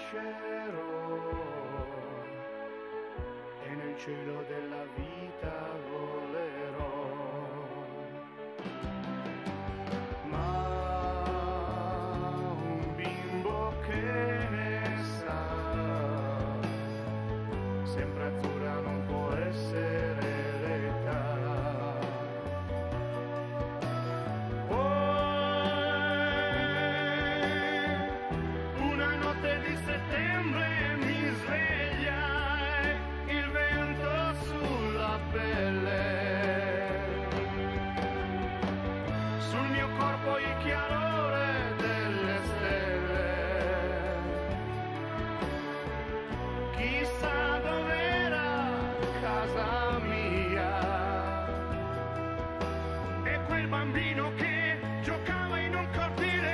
crescerò e nel cielo della vita volerò. Ma un bimbo che ne sa, sempre azzurra non può essere l'età. Di settembre mi sveglia il vento sulla pelle, sul mio corpo il chiarore delle stelle. Chissà dov'era casa mia e quel bambino che giocava in un cortile.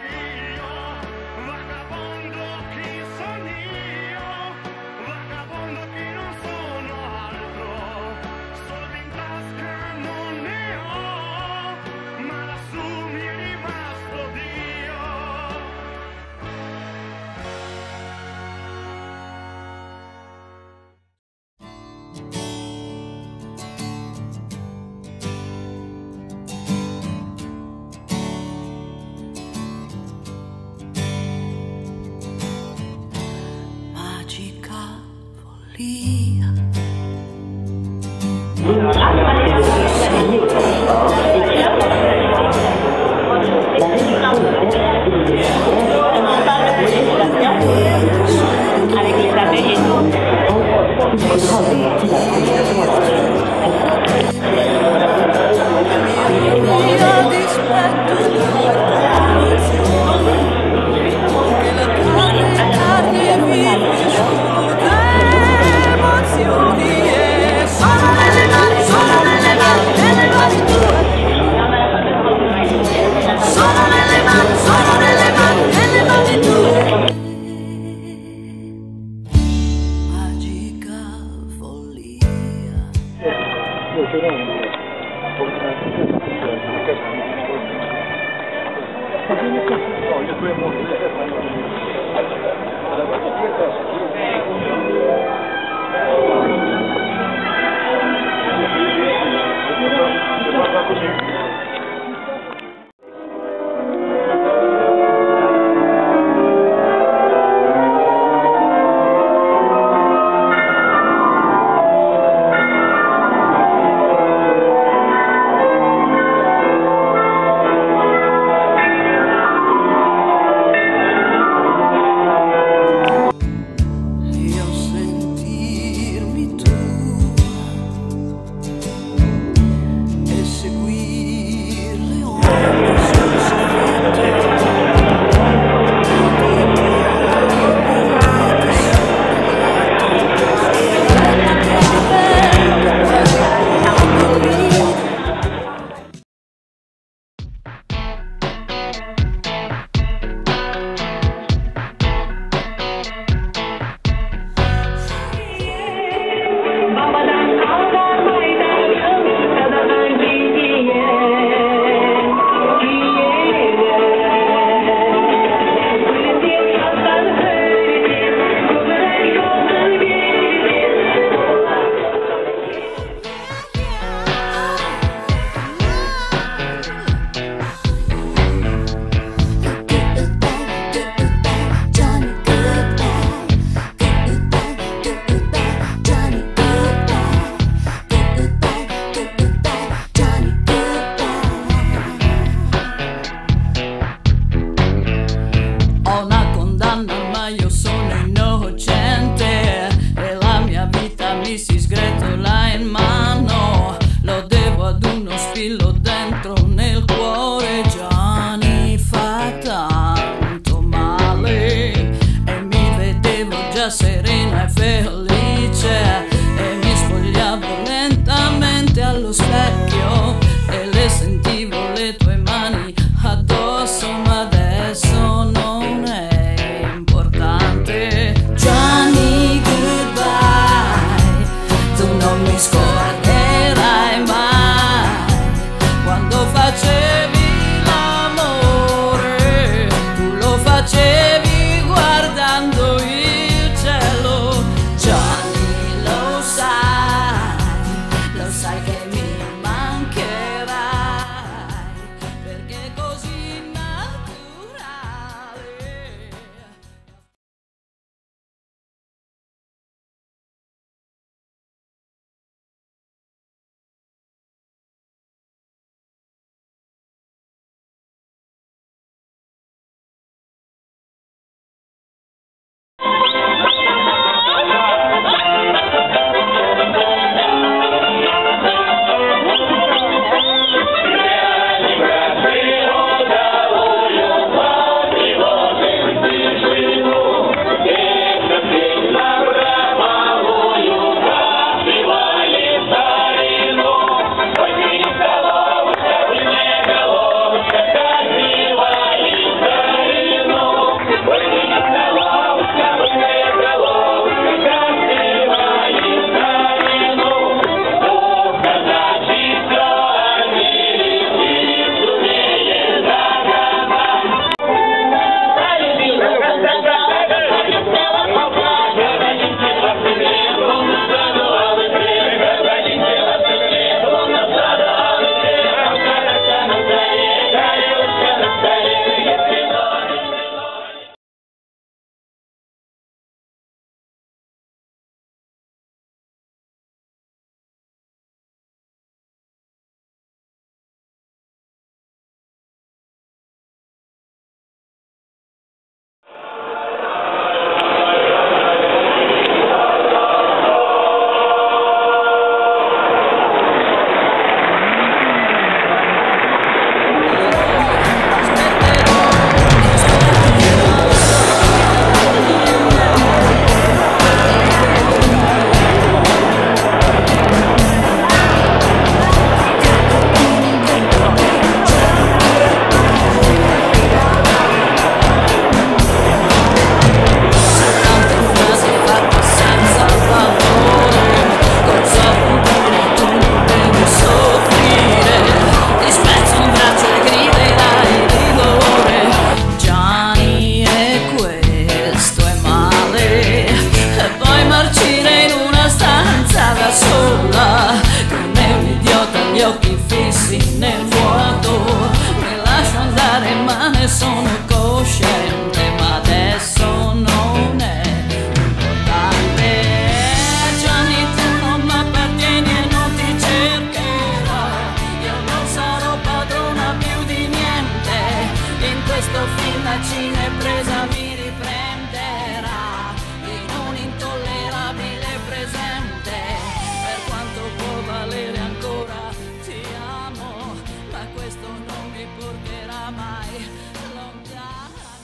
Serena e felice e mi spogliavo lentamente allo specchio e le sentivo le tue mani addosso, ma adesso non è importante. Johnny, goodbye, tu non mi scorderai mai quando fissi nel vuoto. Mi lascio andare ma ne sono cosciente, ma adesso non è importante. Gianni, tu non mi appartieni e non ti cercherò, io non sarò padrona più di niente. In questo film la cinepresa mi riprenderà in un intollerabile presente. Per quanto può valere ancora ti amo, ma questo non mi porterà mai lontano.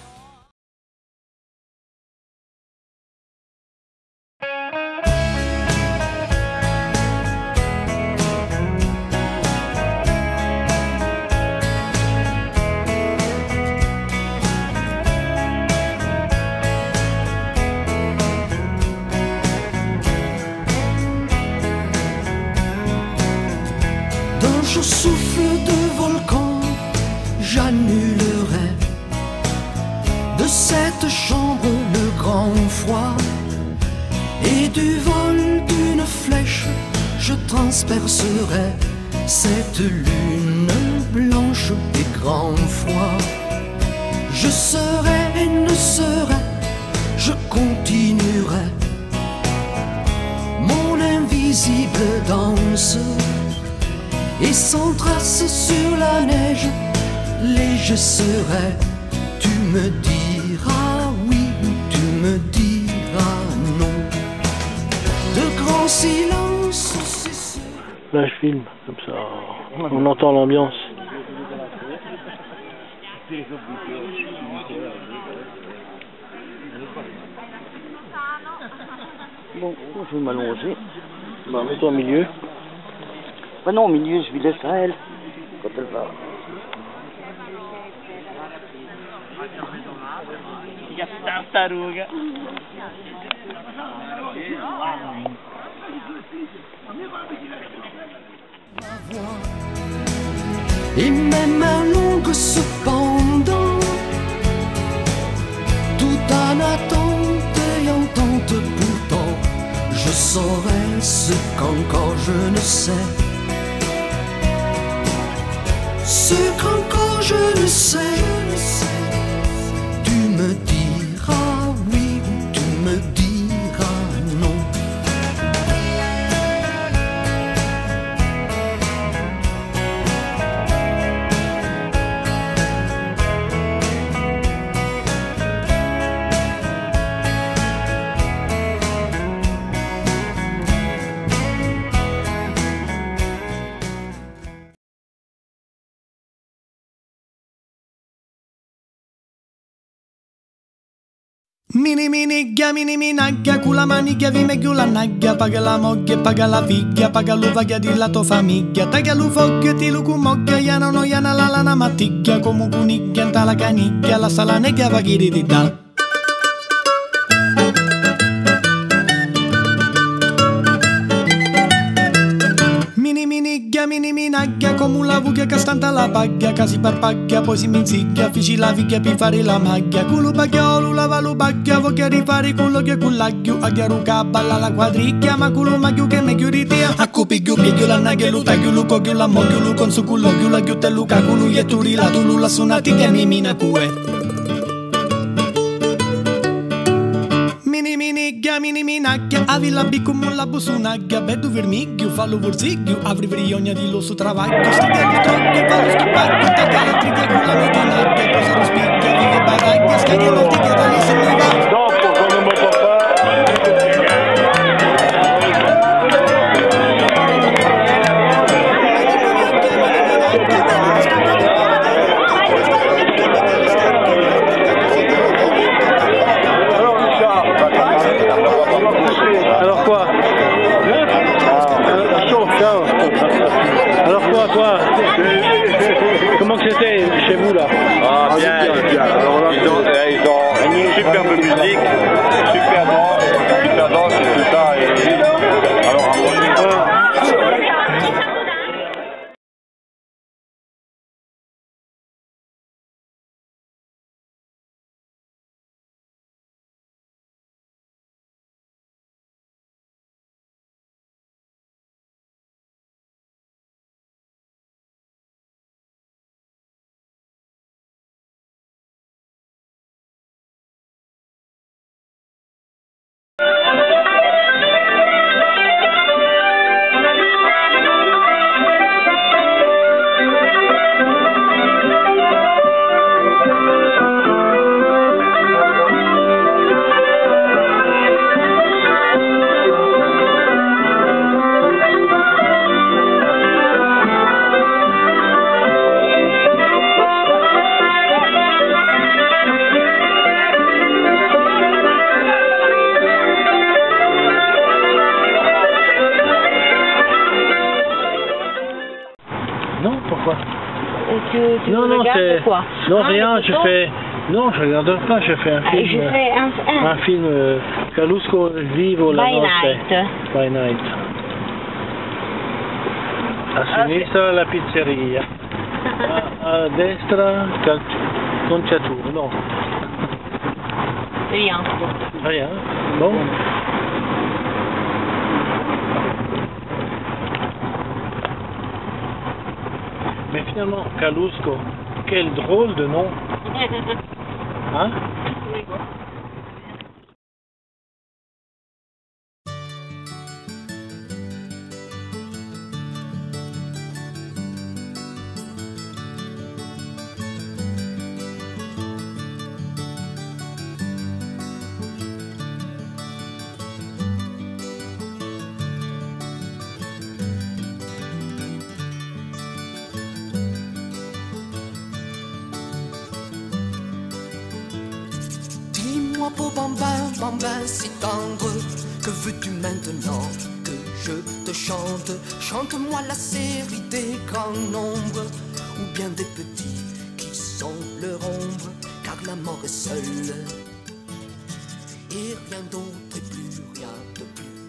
D'un chaud souffle de volcan, j'annulerai de cette chambre le grand froid, et du vol d'une flèche je transpercerai cette lune blanche des grands froids. Je serai et ne serai, je continuerai mon invisible danse, et sans trace sur la neige, léger serai. Tu me diras oui ou tu me diras non. De grands silences, c'est sûr. Là, je filme, comme ça, on entend l'ambiance. Bon, je vais m'allonger. Bah, mets-toi au milieu. Bah non, au milieu, je lui laisse à elle, quand elle va. Et mes mains longues cependant, tout en attente et en tente pourtant, je saurai ce qu'encore je ne sais. Ce qu'encore je ne sais, tu me diras oui ou tu me diras non. Mini minigga, mini minagga, con la maniglia vi meglio la nagga, paga la moglie, paga la figlia, paga l'uvaglia di la tua famiglia, taglia lu foglia, ti lu cumoglia, iana no iana la lana matiglia, come cuniglia, anta la caniglia, la sala neglia va chi di dal. Mini minaglia, come la vuglia che stanta la paglia, che si parpaglia, poi si minziglia, fici la figlia per fare la maglia, culo bagliolo, lava lo baglia, voglia rifare quello che cullaglio, a chiaruca balla la quadriglia, ma culo maglio che meglio di te, a cupiglio, piglio la naglia, lo taglio, lo coglio, la moglio, lo con su culo, la ghiutta, lo caculo, e tu rilato, lo la suonati, che mi mina cue. Mini minaglia, avi la bicum la busunaglia, bedu vermiglio, fallo vorsiglio, avri vriogna di lo su travaglio, stiga lo troglio, fallo schipaglio, taglia la triglia con la meganaglia, posa lo spiglia, vive baraglia, scaglia la tiglia dalle se ne va. Dopo, come un po' Alors quoi? Ciao. Alors quoi, toi? Comment c'était chez vous là? Ah bien. Alors là, ils ont une superbe musique. Non, pourquoi? Tu Non, regardes quoi? Non, Ah, rien, les je photos? fais... Non, je regarde pas, je fais un Ah, film. je fais Un film Calusco Vivo la By notte. Night. By Night. A sinistra la pizzeria. A destra conciatura, no. Rien. Rien. Bon. Mais finalement, Calusco, quel drôle de nom. Hein? Dis-moi, beau bambin, bambin si tendre, que veux-tu maintenant que je te chante? Chante-moi la série des grands nombres, ou bien des petits qui sont leur ombre, car la mort est seule, et rien d'autre et plus rien de plus.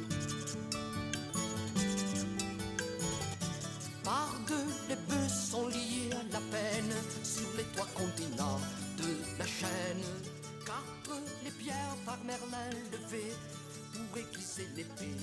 Par deux, les bœufs sont liés à la peine sur les trois continents de la chaîne. Quatre, les pierres par Merlin levées pour aiguiser l'épée